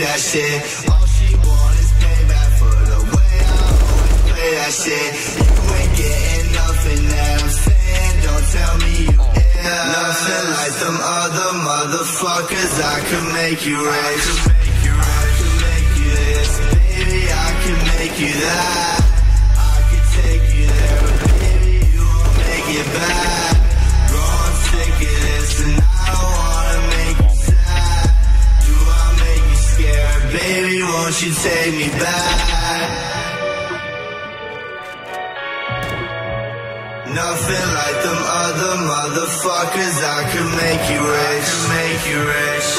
that shit. All she want is payback for the way I always play that shit. You ain't getting nothing that I'm saying, don't tell me you nothing like them other motherfuckers. I could make you rich, I could make you this, baby, I could make you that. I could take you there, but baby, you won't make it back. Bro, I'm sick of this and I don't wanna make you sad. Do I make you scared? Baby, won't you take me back? Nothing like them other motherfuckers. I could make you rich, make you rich.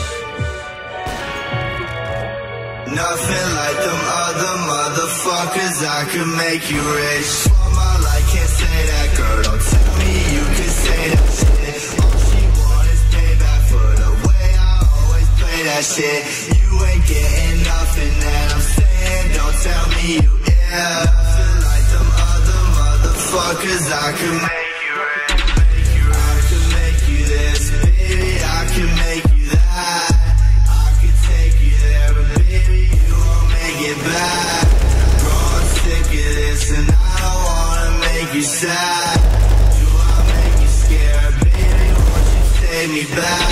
Nothing like them other motherfuckers. I could make you rich. For my life, can't say that, girl. Don't tell me you can say that shit. All she want is payback for the way I always play that shit. You ain't getting nothing that I'm saying, don't tell me you Nothing like them other motherfuckers. I could make you rich, I could make you this, baby, I could make you that. I could take you there, but baby, you won't make it back. Bro, I'm sick of this and I don't wanna make you sad. Do I make you scared? Baby, won't you take me back?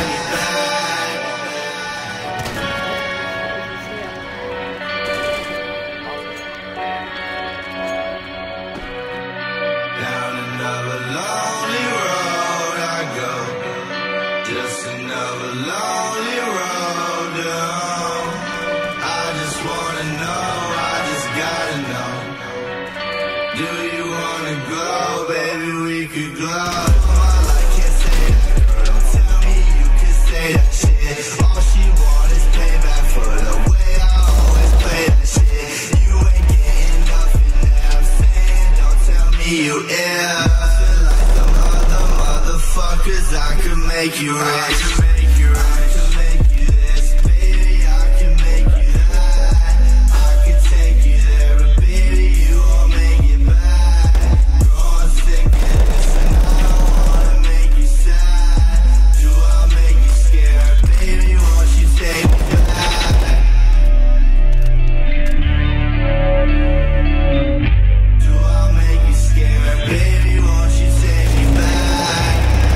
Down another lonely road I go, just another lonely road home. I just wanna know, I just gotta know. Do you wanna go, baby, we could glow. My life can't say that, girl, don't tell me you can say that shit. All she want is payback for the way I always play that shit. You ain't getting nothing that I'm saying, don't tell me you Nothing like them other motherfuckers. I could make you rich, I could make you this, baby, I could make you that. I could take you there, but baby, you won't make it back. Bro, I'm sick of this and I don't wanna make you sad. Do I make you scared? Baby, won't you take me back? Do I make you scared? Baby, won't you take me back?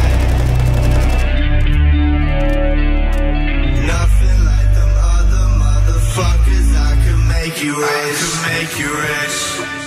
Nothing like them other motherfuckers. I could make you rich, I could make you rich.